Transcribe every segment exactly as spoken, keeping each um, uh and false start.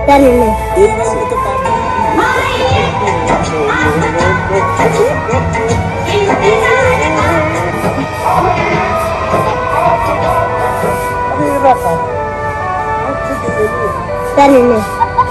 জানি না। জানি না।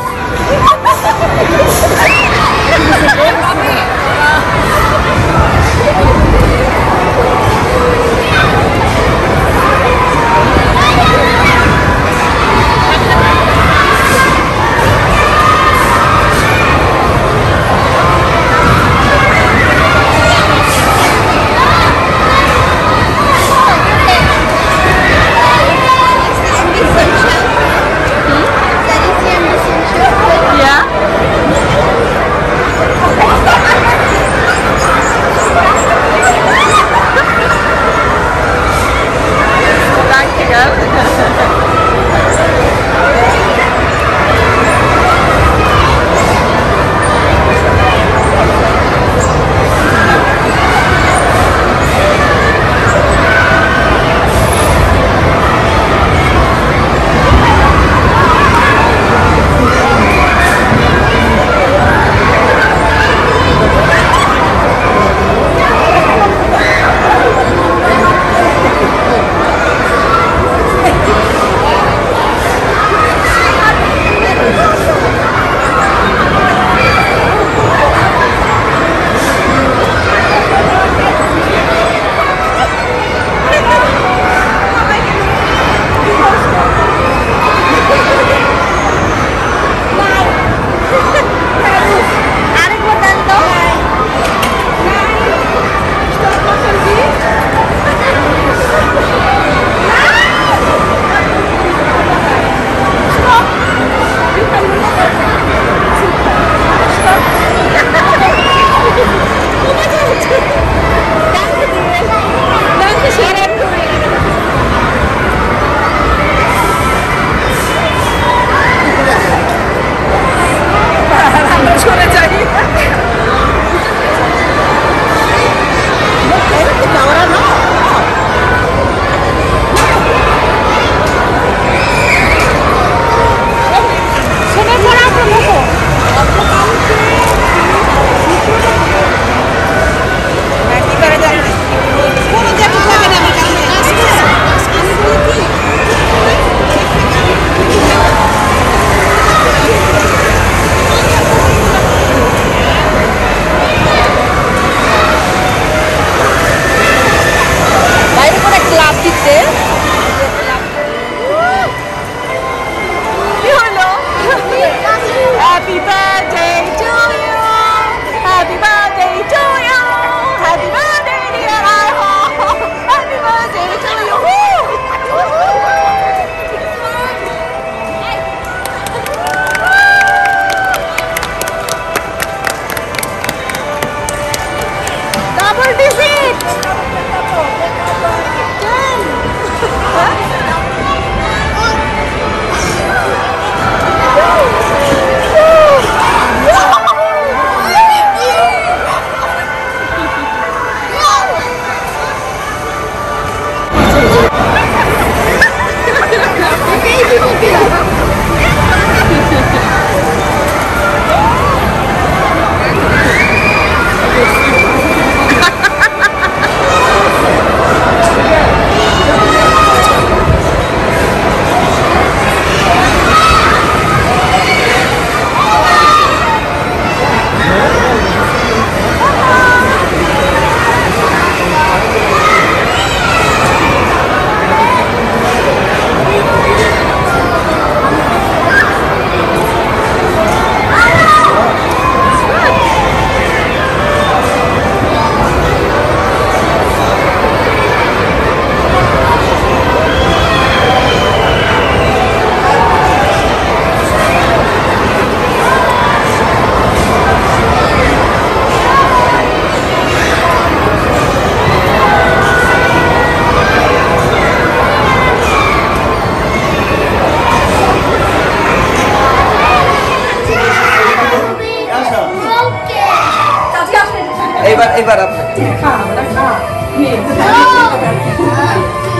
এবার এবার আপনাকে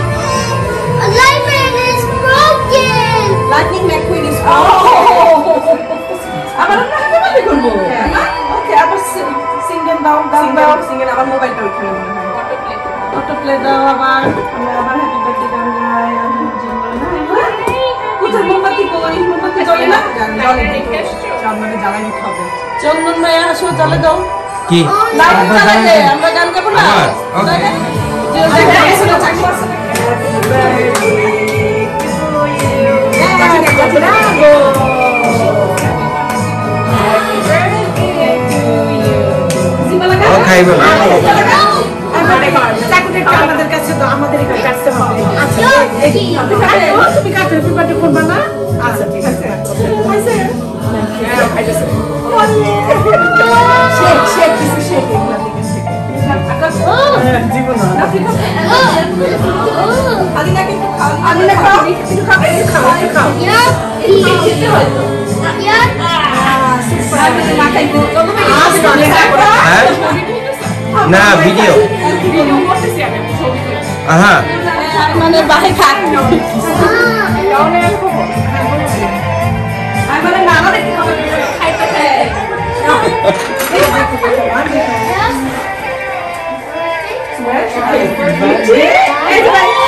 Lightning McQueen is broken. Lightning McQueen is broken. আবার আমরা হাতে করবো না ওকে আবার সিঙ্গেল দাও দাও দাও সিঙ্গেল আবার মোবাইলটা ওখানে মনে হয় অটো প্লে অটো প্লে দাও আবার আমরা আবার হ্যাপি বার্থডে গান গাই আর কোথায় মোমবাতি কই মোমবাতি জ্বলে না জ্বলে আমাদের জ্বালাই নিতে হবে চন্দন ভাই আসো জ্বলে দাও কি আমরা গান গাবো না ওকে যে দেখা গেছে না চাকরি আছে খাই বল আমাদের কাছে তো আমাদের এখানে কাটতে হবে আচ্ছা তুমি কাটতে পেপারটা করবা না আচ্ছা ঠিক আছে হইছে শেক শেক কিছু শেক এগুলা থেকে শেক জীবন না আদিনা কিন্তু খাও আদিনা খাও কিছু খাও খাও খাও ইয়া খেতে হয় তো ইয়া সুপার মাখাই গো না ভিডিও আহা মানে বাহে খা আর মানে নানা দেখতে হবে খাইতে খাই